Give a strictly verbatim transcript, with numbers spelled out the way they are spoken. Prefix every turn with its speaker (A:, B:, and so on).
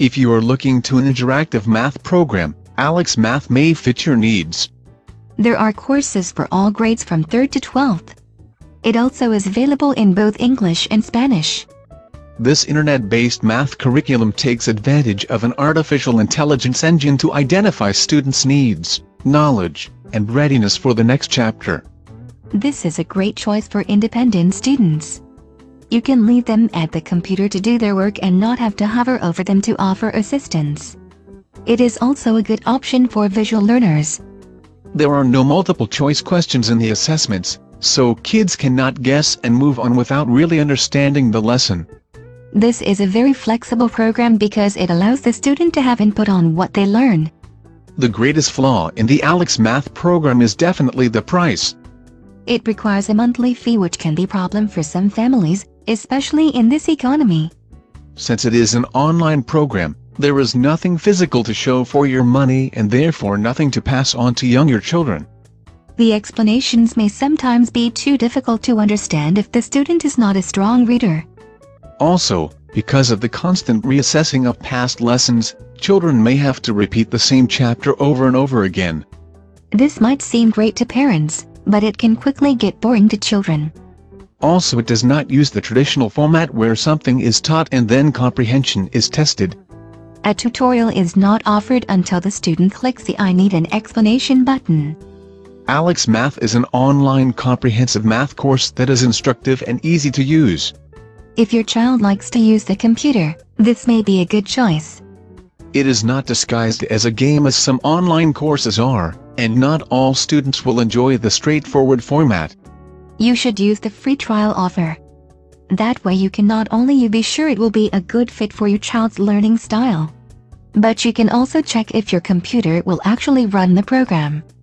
A: If you are looking to an interactive math program, Aleks Math may fit your needs.
B: There are courses for all grades from third to twelfth. It also is available in both English and Spanish.
A: This internet-based math curriculum takes advantage of an artificial intelligence engine to identify students' needs, knowledge, and readiness for the next chapter.
B: This is a great choice for independent students. You can leave them at the computer to do their work and not have to hover over them to offer assistance. It is also a good option for visual learners.
A: There are no multiple-choice questions in the assessments, so kids cannot guess and move on without really understanding the lesson.
B: This is a very flexible program because it allows the student to have input on what they learn.
A: The greatest flaw in the Aleks Math program is definitely the price.
B: It requires a monthly fee, which can be a problem for some families, especially in this economy.
A: Since it is an online program, there is nothing physical to show for your money and therefore nothing to pass on to younger children.
B: The explanations may sometimes be too difficult to understand if the student is not a strong reader.
A: Also, because of the constant reassessing of past lessons, children may have to repeat the same chapter over and over again.
B: This might seem great to parents, but it can quickly get boring to children.
A: Also, it does not use the traditional format where something is taught and then comprehension is tested.
B: A tutorial is not offered until the student clicks the "I need an explanation" button.
A: Aleks Math is an online comprehensive math course that is instructive and easy to use.
B: If your child likes to use the computer, this may be a good choice.
A: It is not disguised as a game as some online courses are, and not all students will enjoy the straightforward format.
B: You should use the free trial offer. That way you can not only be sure it will be a good fit for your child's learning style, but you can also check if your computer will actually run the program.